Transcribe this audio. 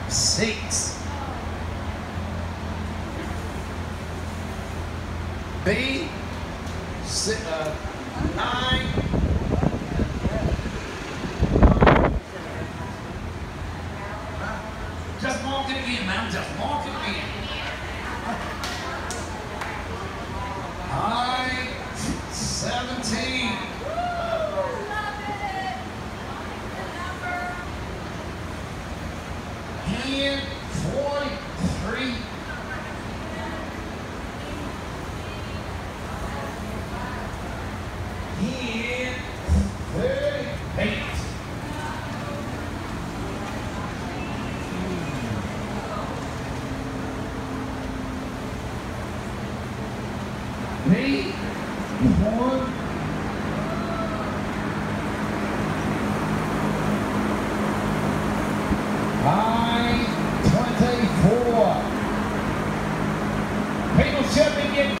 6. B, 9. Just mark it again, man. Just mark it again. I, 17. And 43. And 38. Me, 1. I, 24. Penal check.